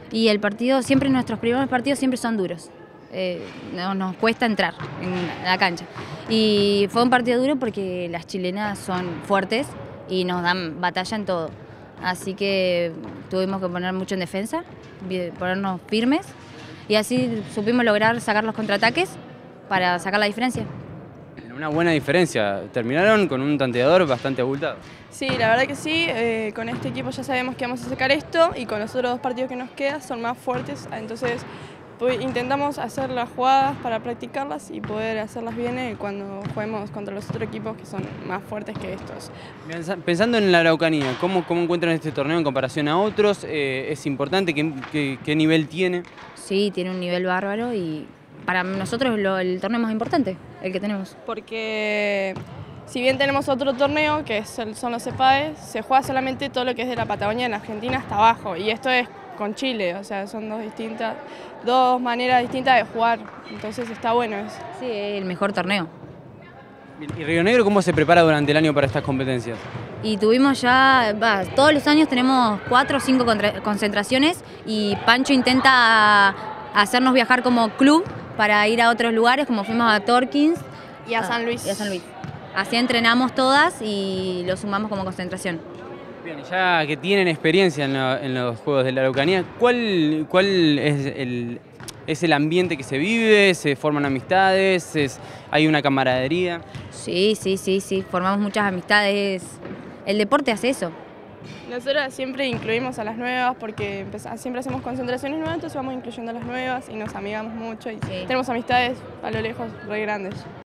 Y el partido, siempre nuestros primeros partidos siempre son duros. Nos cuesta entrar en la cancha. Y fue un partido duro porque las chilenas son fuertes y nos dan batalla en todo. Así que tuvimos que poner mucho en defensa, ponernos firmes y así supimos lograr sacar los contraataques para sacar la diferencia. Una buena diferencia, terminaron con un tanteador bastante abultado. Sí, la verdad que sí, con este equipo ya sabemos que vamos a sacar esto y con los otros 2 partidos que nos quedan son más fuertes, entonces intentamos hacer las jugadas para practicarlas y poder hacerlas bien cuando juguemos contra los otros equipos que son más fuertes que estos. Pensando en la Araucanía, ¿cómo encuentran este torneo en comparación a otros? ¿Es importante? ¿Qué nivel tiene? Sí, tiene un nivel bárbaro y para nosotros el torneo más importante, el que tenemos. Porque si bien tenemos otro torneo, que son los CEPAES, se juega solamente todo lo que es de la Patagonia en Argentina hasta abajo, y esto es con Chile, o sea, son dos maneras distintas de jugar, entonces está bueno eso. Sí, es el mejor torneo. ¿Y Río Negro cómo se prepara durante el año para estas competencias? Y tuvimos ya, todos los años tenemos 4 o 5 concentraciones y Pancho intenta hacernos viajar como club para ir a otros lugares, como fuimos a Torkins Y a San Luis. Así entrenamos todas y lo sumamos como concentración. Bien, ya que tienen experiencia en los Juegos de la Araucanía, ¿cuál es el ambiente que se vive? ¿Se forman amistades? ¿Hay una camaradería? Sí, formamos muchas amistades. El deporte hace eso. Nosotros siempre incluimos a las nuevas porque siempre hacemos concentraciones nuevas, entonces vamos incluyendo a las nuevas y nos amigamos mucho y tenemos amistades a lo lejos re grandes.